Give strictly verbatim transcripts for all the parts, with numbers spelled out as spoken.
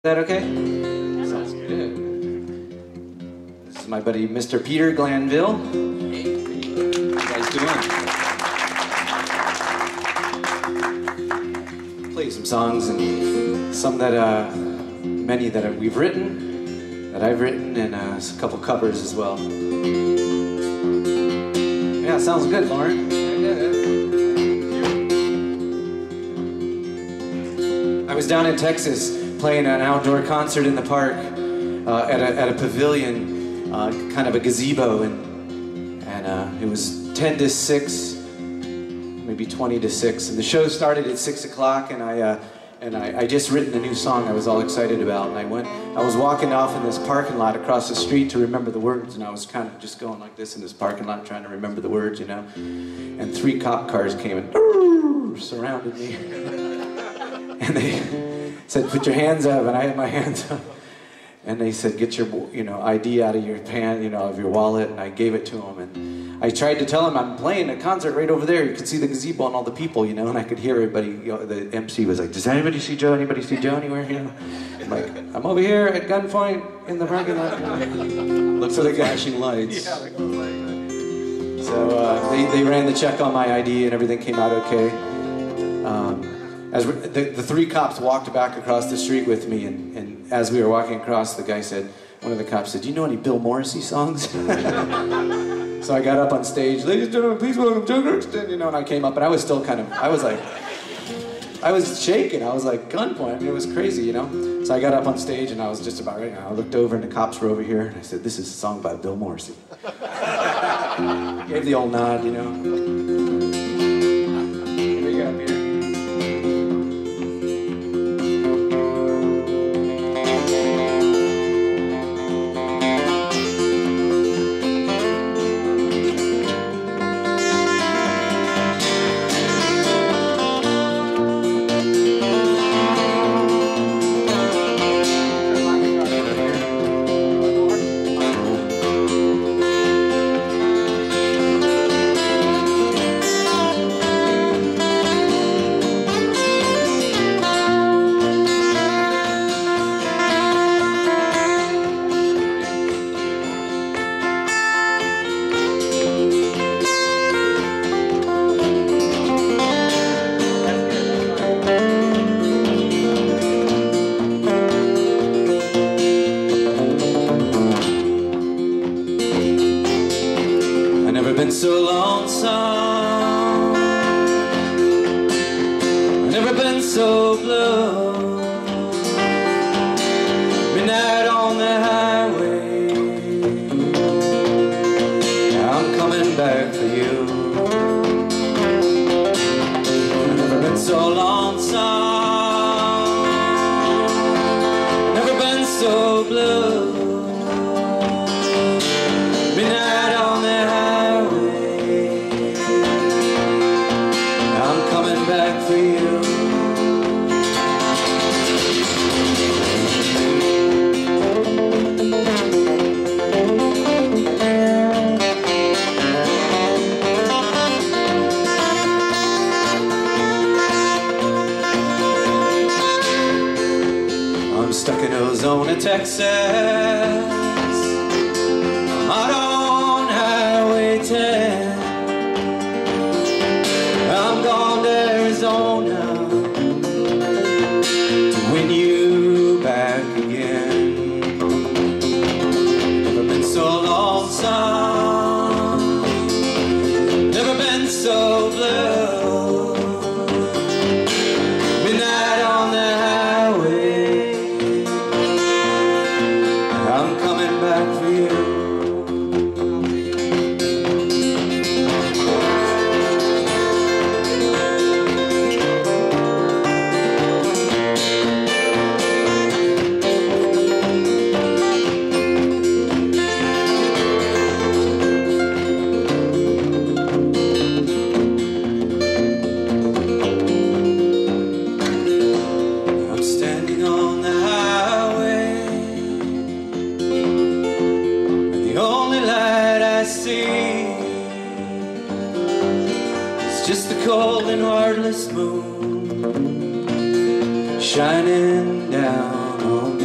Is that okay? Sounds good. This is my buddy Mister Peter Glanville. Hey, how you guys doing? Play some songs, and some that, uh, many that we've written, that I've written, and uh, a couple covers as well. Yeah, sounds good, Lauren. I was down in Texas playing an outdoor concert in the park uh, at, a, at a pavilion, uh, kind of a gazebo, and, and uh, it was ten to six, maybe twenty to six, and the show started at six o'clock, and I uh, and I, I just written a new song I was all excited about, and I went, I was walking off in this parking lot across the street to remember the words, and I was kind of just going like this in this parking lot trying to remember the words, you know, and three cop cars came and surrounded me, and they said, put your hands up, and I had my hands up. And they said, get your, you know, I D out of your pan, you know, of your wallet, and I gave it to them. And I tried to tell them I'm playing a concert right over there. You can see the gazebo and all the people, you know, and I could hear everybody. You know, the M C was like, does anybody see Joe? Anybody see Joe anywhere? You know, I'm like, I'm over here at gunpoint in the parking lot. Look for the flashing lights. So uh, they they ran the check on my I D, and everything came out okay. Um, As we, the, the three cops walked back across the street with me, and, and as we were walking across, the guy said, one of the cops said, do you know any Bill Morrissey songs? So I got up on stage, ladies and gentlemen, please welcome Joe Kirkston, you know, and I came up, and I was still kind of, I was like, I was shaking, I was like gunpoint, I mean, it was crazy, you know? So I got up on stage, and I was just about ready, and I looked over, and the cops were over here, and I said, this is a song by Bill Morrissey. Gave the old nod, you know? Here we go, Peter. So lonesome, I've never been so blue. Midnight on the highway, I'm coming back for you. I've never been so lonesome, never been so blue. Midnight on the highway, back for you. I'm stuck in Ozona, Texas. I'm out on Highway ten. I'm gone to Arizona to win you back again. Never been so lonesome, never been so blue. Midnight on the highway, I'm coming back for you. It's just the cold and heartless moon shining down on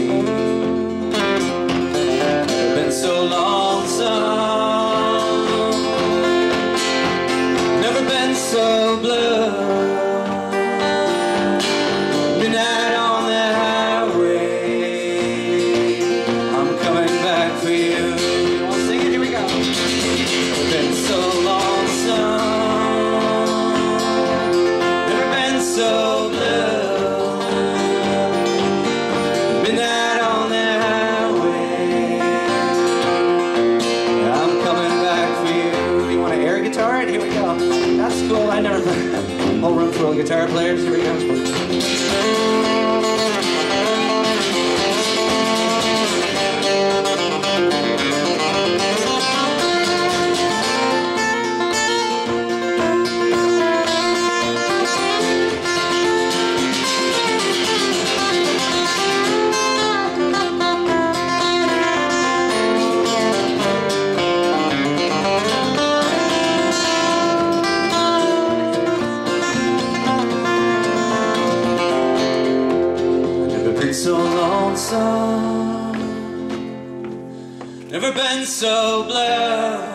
sun. Never been so blessed.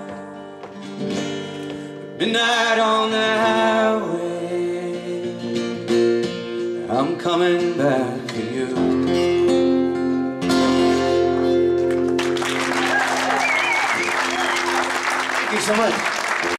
Midnight on the highway. I'm coming back for you. Thank you so much.